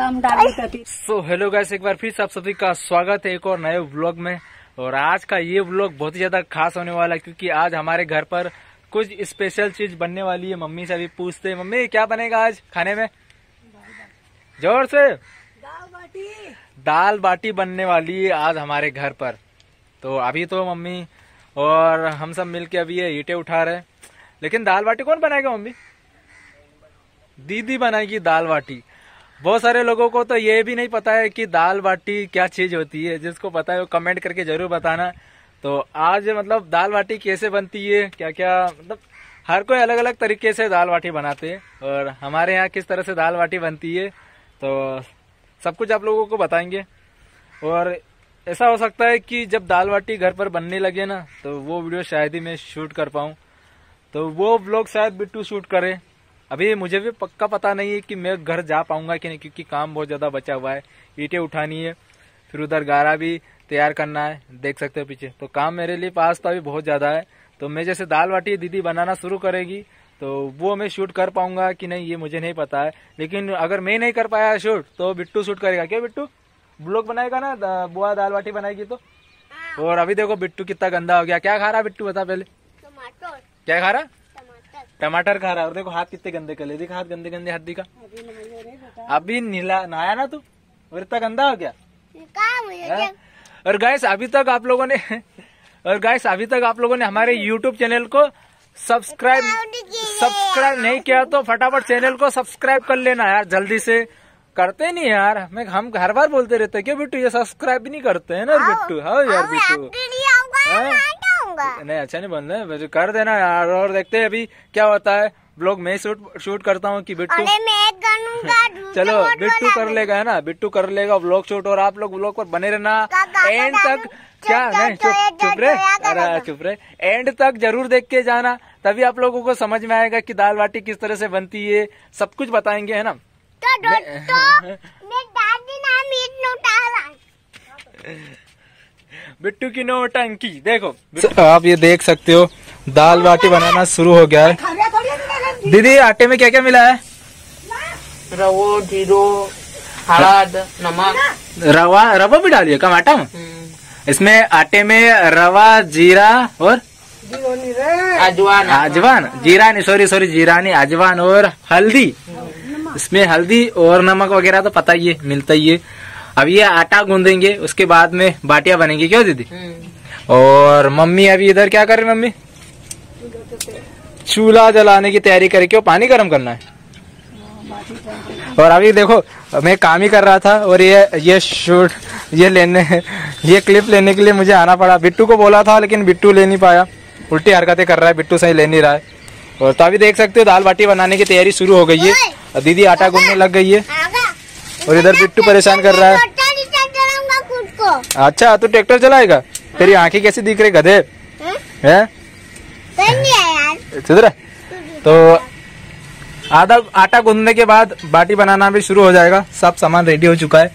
काम डाली। So hello guys, एक बार फिर से आप सभी का स्वागत है एक और नए व्लॉग में। और आज का ये व्लॉग बहुत ही ज्यादा खास होने वाला है क्योंकि आज हमारे घर पर कुछ स्पेशल चीज बनने वाली है। मम्मी से अभी पूछते हैं, मम्मी क्या बनेगा आज खाने में? जोर से। दाल बाटी बनने वाली है आज हमारे घर पर। तो अभी तो मम्मी और हम सब मिलके अभी ये ईंटें उठा रहे हैं, लेकिन दाल बाटी कौन बनाएगा? मम्मी दीदी बनाएगी दाल बाटी। बहुत सारे लोगों को तो ये भी नहीं पता है कि दाल बाटी क्या चीज होती है। जिसको पता है वो कमेंट करके जरूर बताना। तो आज मतलब दाल बाटी कैसे बनती है, क्या क्या, मतलब हर कोई अलग अलग तरीके से दाल बाटी बनाते हैं और हमारे यहाँ किस तरह से दाल बाटी बनती है तो सब कुछ आप लोगों को बताएंगे। और ऐसा हो सकता है कि जब दाल बाटी घर पर बनने लगे ना तो वो वीडियो शायद ही मैं शूट कर पाऊँ, तो वो व्लॉग शायद बिट्टू शूट करे। अभी मुझे भी पक्का पता नहीं है कि मैं घर जा पाऊंगा कि नहीं, क्योंकि काम बहुत ज्यादा बचा हुआ है। ईंटें उठानी है, फिर उधर गारा भी तैयार करना है, देख सकते हो पीछे। तो काम मेरे लिए पास तो अभी बहुत ज्यादा है। तो मैं जैसे दाल बाटी दीदी बनाना शुरू करेगी तो वो मैं शूट कर पाऊंगा कि नहीं ये मुझे नहीं पता है। लेकिन अगर मैं नहीं कर पाया शूट तो बिट्टू शूट करेगा। क्या बिट्टू ब्लॉग बनाएगा ना, बुआ दाल बाटी बनाएगी तो। और अभी देखो बिट्टू कितना गंदा हो गया। क्या खा रहा बिट्टू, बता पहले। टमाटर। क्या खा रहा? टमाटर खा रहा है। और देखो हाथ कितने गंदे कर ले, देखो हाथ गंदे गंदे हाथ दिखा। अभी नहाया ना तू और इतना गंदा हो गया। और गाइस अभी तक आप लोगों ने हमारे YouTube चैनल को सब्सक्राइब नहीं किया तो फटाफट चैनल को सब्सक्राइब कर लेना यार, जल्दी से। करते नहीं यार, हम हर बार बोलते रहते हैं क्यों बिट्टू, ये सब्सक्राइब भी नहीं करते हैं ना बिट्टू। हाँ यार बिट्टू, नहीं अच्छा नहीं बन रहे, कर देना यार। और देखते हैं अभी क्या होता है। ब्लॉग में शूट करता हूँ कि बिट्टू चलो बिट्टू कर लेगा, है ना, बिट्टू कर लेगा व्लॉग शूट। और आप लोग व्लॉग पर बने रहना एंड तक। क्या नहीं, चुप रहे, अरे चुप रहे। एंड तक जरूर देख के जाना, तभी आप लोगों को समझ में आएगा कि दाल बाटी किस तरह से बनती है। सब कुछ बताएंगे, है ना। बिट्टू की नौटंकी देखो। आप ये देख सकते हो दाल बाटी बनाना शुरू हो गया है। दीदी आटे में क्या क्या मिला है? रवो, जीरो, हल्द, नमक। रवा भी डालिए कम आटा में। इसमें आटे में रवा, जीरा और अजवान, जीरा नहीं, सॉरी जीरा नहीं, अजवान और हल्दी। इसमें हल्दी और नमक वगैरह तो पता ही है, मिलता ही है। अब ये आटा गूंदेंगे, उसके बाद में बाटियां बनेंगी। क्यों दीदी? और मम्मी अभी इधर क्या कर रही? मम्मी चूल्हा जलाने की तैयारी करे। क्यों? पानी गर्म करना है। और अभी देखो मैं काम ही कर रहा था और ये क्लिप लेने के लिए मुझे आना पड़ा। बिट्टू को बोला था लेकिन बिट्टू ले नहीं पाया, उल्टी हरकतें कर रहा है बिट्टू, सही ले नहीं रहा है। और तो अभी देख सकते हो दाल बाटी बनाने की तैयारी शुरू हो गई है। दीदी आटा गूंदने लग गई है और इधर बिट्टू परेशान कर रहा है। अच्छा तो ट्रैक्टर चलाएगा? तेरी आंखें कैसी दिख रही गधे हैं? तो आधा आटा गूंदने के बाद बाटी बनाना भी शुरू हो जाएगा। सब सामान रेडी हो चुका है।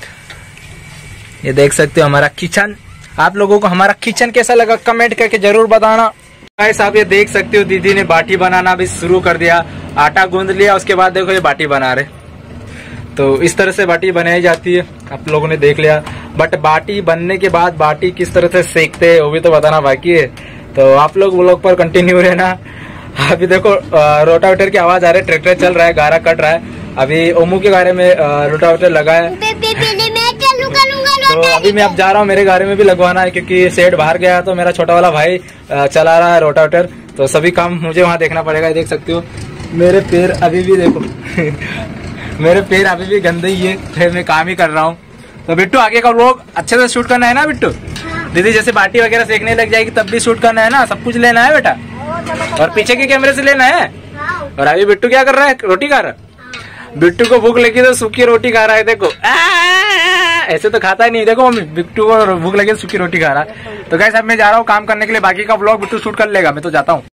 ये देख सकते हो हमारा किचन। आप लोगों को हमारा किचन कैसा लगा कमेंट करके जरूर बताना। गाइस आप ये देख सकते हो दीदी ने बाटी बनाना भी शुरू कर दिया। आटा गूंद लिया, उसके बाद देखो ये बाटी बना रहे। तो इस तरह से बाटी बनाई जाती है, आप लोगों ने देख लिया। बट बाटी बनने के बाद बाटी किस तरह से सेकते हैं वो भी तो बताना बाकी है। तो आप लोग व्लॉग पर कंटिन्यू रहना। अभी देखो रोटावेटर की आवाज आ रही है, ट्रैक्टर चल रहा है, गारा कट रहा है। अभी ओमू के गारे में रोटावेटर लगा है। तो अभी मैं अब जा रहा हूँ, मेरे गारे में भी लगवाना है क्योंकि सेट बाहर गया है। तो मेरा छोटा वाला भाई चला रहा है रोटावेटर, तो सभी काम मुझे वहाँ देखना पड़ेगा। देख सकते हो मेरे पैर अभी भी देखो मेरे पैर अभी भी गंदे ही है, फिर मैं काम ही कर रहा हूँ। तो बिट्टू आगे का व्लॉग अच्छे से शूट करना है ना बिट्टू। दीदी जैसे बाटी वगैरह सेकने लग जाएगी तब भी शूट करना है ना, सब कुछ लेना है बेटा। और पीछे के कैमरे से लेना है। और अभी बिट्टू क्या कर रहा है? रोटी खा रहा है। बिट्टू को भूख लगी तो सूखी रोटी खा रहा है। देखो ऐसे तो खाता ही नहीं। देखो बिट्टू को भूख लगी तो सूखी रोटी खा रहा है। तो गाइस अब मैं जा रहा हूँ काम करने के लिए। बाकी का व्लॉग बिट्टू शूट कर लेगा, मैं तो जाता हूँ।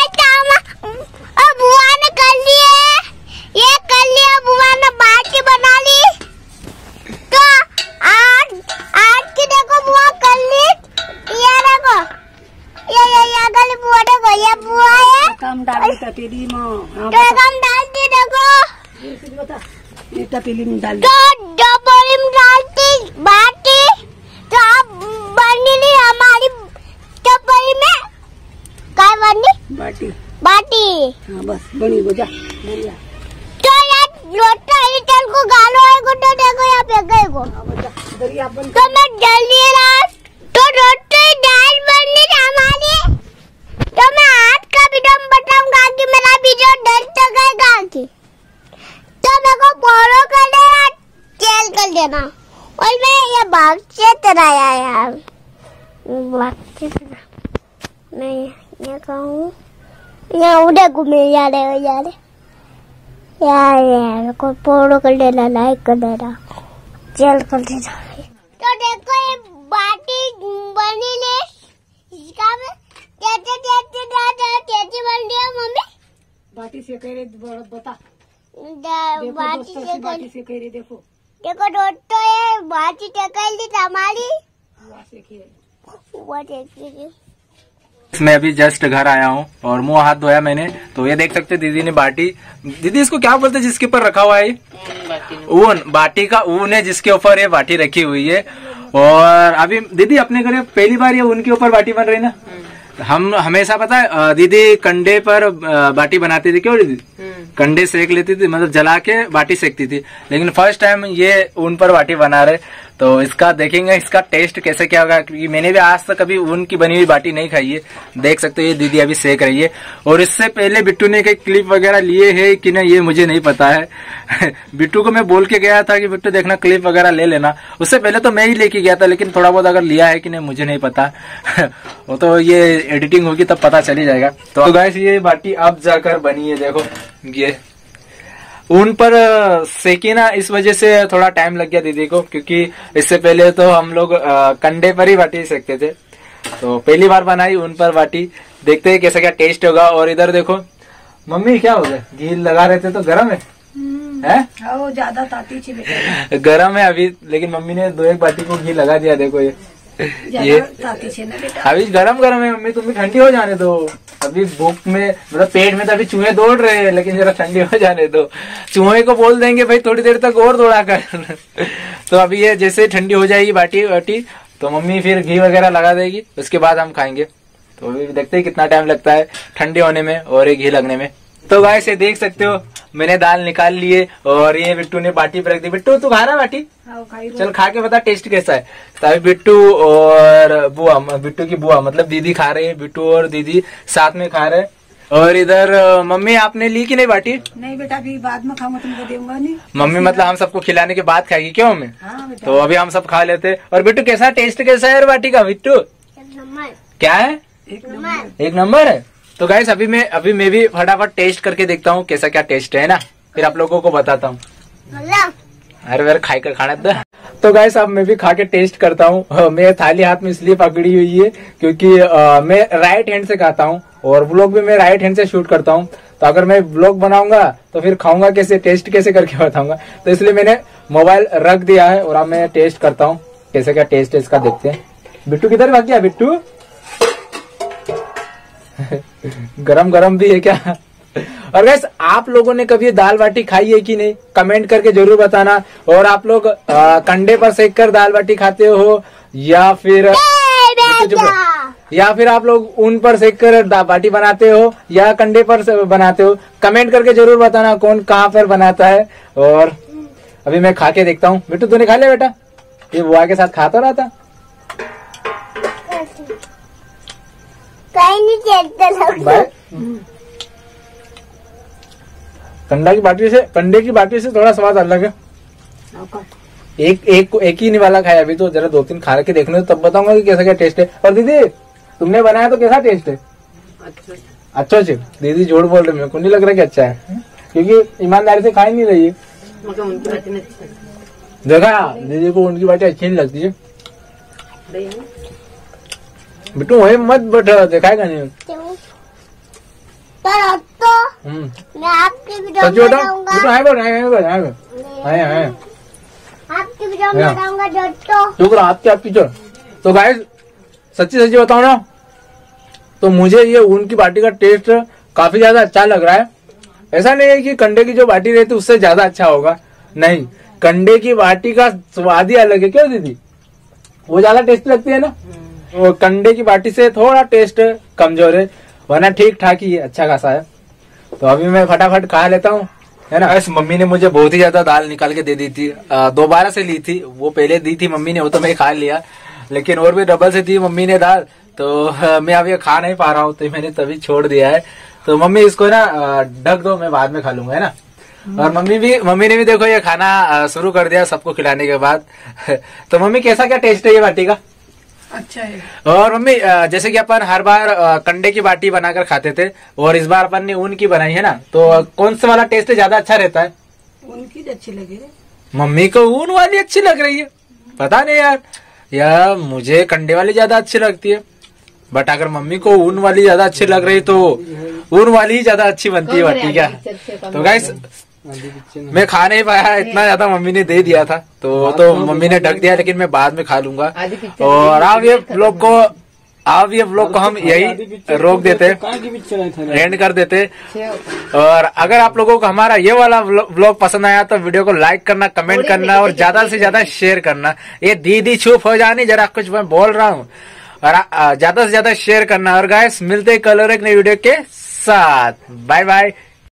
बुआ ने बाटी बना ली तो आज की देखो बुआ कर ली। ये देखो ये गली बुआ देखो, ये बुआ है काम डाली तो तेरी माँ काम डाल दी देखो। ये तपेली में डाल तो डबरी में डालती बाटी तो आप बनी हमारी टपरी में काय बनी बाटी। बाटी। हाँ बस बनी जा बढ़िया। तो यार लोटा इटल को गालो है को तो देखो यहाँ पे गए को दरिया बन। तो मैं जल्दी रात तो रोटी दाल बनी हमारी। तो मैं आज का वीडियो में बताऊंगा कि मेरा वीडियो डर तकेगा कि तो मेरे को फॉलो कर देना चैनल कर देना। और मैं ये बाग से तराया यार बाग से नहीं ये कहूँ यहाँ उधर घूमे जा रहे हो यार यार को फॉलो कर देना लाइक कर देना चैनल कर देना। तो देखो ये बाटी बनी ले इसका में कैसे बन रही है मम्मी। बाटी से कह रहे बता बाटी से बाटी से कह रहे देखो देखो दोस्तों ये बाटी टकल दी हमारी। मैं अभी जस्ट घर आया हूँ और मुंह हाथ धोया मैंने। तो ये देख सकते दीदी ने बाटी, दीदी इसको क्या बोलते हैं जिसके ऊपर रखा हुआ है? ऊन, बाटी का ऊन है जिसके ऊपर ये बाटी रखी हुई है। और अभी दीदी अपने घर पहली बार ये ऊन के ऊपर बाटी बन रही है ना। हम हमेशा पता है दीदी कंडे पर बाटी बनाती थी, क्यों दीदी? कंडे सेक लेती थी, मतलब जला के बाटी सेकती थी। लेकिन फर्स्ट टाइम ये ऊन पर बाटी बना रहे, तो इसका देखेंगे इसका टेस्ट कैसे क्या होगा, क्योंकि मैंने भी आज तक कभी ऊन की बनी हुई बाटी नहीं खाई है। देख सकते हो ये दीदी अभी सेक रही है। और इससे पहले बिट्टू ने कई क्लिप वगैरह लिए है कि नहीं ये मुझे नहीं पता है। बिट्टू को मैं बोल के गया था कि बिट्टू देखना क्लिप वगैरह ले लेना, उससे पहले तो मैं ही लेके गया था, लेकिन थोड़ा बहुत अगर लिया है कि नहीं मुझे नहीं पता। वो तो ये एडिटिंग होगी तब पता चली जाएगा। तो गाइस ये बाटी अब जाकर बनी है, देखो ये ऊन पर सेकी ना, इस वजह से थोड़ा टाइम लग गया दीदी को, क्योंकि इससे पहले तो हम लोग कंडे पर ही बाटी सेकते थे। तो पहली बार बनाई ऊन पर बाटी, देखते हैं कैसा क्या टेस्ट होगा। और इधर देखो मम्मी क्या हो गया, घी लगा रहे थे तो गरम है? ज्यादा ताती थी बेटा। गरम है अभी, लेकिन मम्मी ने 2-1 बाटी को घी लगा दिया। देखो ये अभी गरम गरम है मम्मी, तुम्हें ठंडी हो जाने दो। अभी भूख में मतलब पेट में तो अभी चूहे दौड़ रहे हैं, लेकिन जरा ठंडी हो जाने दो। चूहे को बोल देंगे भाई थोड़ी देर तक और दौड़ा कर। तो अभी ये जैसे ठंडी हो जाएगी बाटी वाटी तो मम्मी फिर घी वगैरह लगा देगी, उसके बाद हम खाएंगे। तो अभी देखते हैं कितना टाइम लगता है ठंडी होने में और ये घी लगने में। तो गाइस ये देख सकते हो मैंने दाल निकाल लिए और ये बिट्टू ने बाटी पर रख दी। बिट्टू तू खा रहा बाटी? चल खा के बता टेस्ट कैसा है। तो अभी बिट्टू और बुआ, बिट्टू की बुआ मतलब दीदी खा रहे हैं, बिट्टू और दीदी साथ में खा रहे हैं। और इधर मम्मी आपने ली कि नहीं बाटी? नहीं बेटा अभी बाद में खाऊंगा, तुमको दूंगा नहीं। मम्मी मतलब हम सबको खिलाने के बाद खाएगी क्यों मम्मी? हाँ बेटा। तो अभी हम सब खा लेते। और बिट्टू कैसा टेस्ट कैसा है बाटी का? बिट्टू क्या है? एक नंबर है। तो गाइस अभी मैं भी फटाफट टेस्ट करके देखता हूँ कैसा क्या टेस्ट है ना, फिर आप लोगों को बताता हूँ। अरे वेर खाई कर खाना था। तो गाइस अब मैं भी खा के टेस्ट करता हूँ। मैं थाली हाथ में इसलिए पकड़ी हुई है क्योंकि मैं राइट हैंड से खाता हूँ और व्लॉग भी मैं राइट हैंड से शूट करता हूँ। तो अगर मैं व्लॉग बनाऊंगा तो फिर खाऊंगा कैसे, टेस्ट कैसे करके बताऊंगा। तो इसलिए मैंने मोबाइल रख दिया है और अब मैं टेस्ट करता हूँ कैसे क्या टेस्ट है इसका, देखते हैं। बिट्टू किधर भाग गया बिट्टू? गरम गरम भी है क्या? और गाइस आप लोगों ने कभी दाल बाटी खाई है कि नहीं, कमेंट करके जरूर बताना। और आप लोग कंडे पर सेक कर दाल बाटी खाते हो या फिर आप लोग ऊन पर सेक कर बाटी बनाते हो या कंडे पर बनाते हो, कमेंट करके जरूर बताना कौन कहाँ पर बनाता है। और अभी मैं खा के देखता हूँ। बिट्टू तूने खा लिया बेटा? ये बुआ के साथ खाता रहा था। नहीं चलता कंडे की बाटी से थोड़ा स्वाद अलग है। एक ही निवाला खाया अभी, तो जरा 2-3 खा के देखने तब बताऊंगा कि कैसा क्या टेस्ट है। और दीदी तुमने बनाया तो कैसा टेस्ट है? अच्छा जी दीदी झूठ बोल रही, मेरे को नहीं लग रहा कि अच्छा है, क्योंकि ईमानदारी से खा ही नहीं रही है। देखा दीदी को उनकी बाटी अच्छी नहीं लगती है। बिट्टू वही मत बैठा, दिखाएगा नहीं। मैं आपकी वीडियो सच बताऊं बनाऊंगा। बिट्टू हाय बोल, हाय आपकी वीडियो बनाऊंगा दोस्तों। चुप रहा आपकी चल। तो गाइस सच्ची बताओ ना, तो मुझे ये ऊन की बाटी का टेस्ट काफी ज्यादा अच्छा लग रहा है। ऐसा नहीं है कि कंडे की जो बाटी रहती है उससे ज्यादा अच्छा होगा, नहीं, कंडे की बाटी का स्वाद ही अलग है, क्यों दीदी? वो ज्यादा टेस्टी लगती है ना। वो कंडे की बाटी से थोड़ा टेस्ट कमजोर है, वरना ठीक ठाक ही है, अच्छा खासा है। तो अभी मैं फटाफट खा लेता हूँ, है ना। इस मम्मी ने मुझे बहुत ही ज्यादा दाल निकाल के दे दी थी, दोबारा से ली थी, वो पहले दी थी मम्मी ने, वो तो मैं खा लिया, लेकिन और भी डबल से दी मम्मी ने दाल, तो मैं अभी खा नहीं पा रहा हूँ, तो मैंने तभी छोड़ दिया है। तो मम्मी इसको ना ढक दो, मैं बाद में खा लूंगा, है ना। और मम्मी ने भी देखो ये खाना शुरू कर दिया सबको खिलाने के बाद। तो मम्मी कैसा क्या टेस्ट है ये बाटी का? अच्छा है। और मम्मी जैसे कि अपन हर बार कंडे की बाटी बनाकर खाते थे, और इस बार अपन ने ऊन की बनाई है ना, तो कौन सा वाला टेस्ट ज्यादा अच्छा रहता है? उनकी अच्छी लगी है। मम्मी को ऊन वाली अच्छी लग रही है, पता नहीं यार मुझे कंडे वाली ज्यादा अच्छी लगती है, बट अगर मम्मी को ऊन वाली ज्यादा अच्छी लग रही तो ऊन वाली ही ज्यादा अच्छी बनती है बाटी क्या। तो गाइस मैं खा नहीं पाया, इतना ज्यादा मम्मी ने दे दिया था, तो मम्मी ने ढक दिया, लेकिन मैं बाद में खा लूंगा। और अब ये व्लॉग को हम यही रोक देते, एंड कर देते। और अगर आप लोगों को हमारा ये वाला व्लॉग पसंद आया तो वीडियो को लाइक करना, कमेंट करना और ज्यादा से ज्यादा शेयर करना। ये दीदी चुप हो जानी, जरा कुछ मैं बोल रहा हूँ, और ज्यादा से ज्यादा शेयर करना। और गाइस मिलते कल और एक नई वीडियो के साथ, बाय बाय।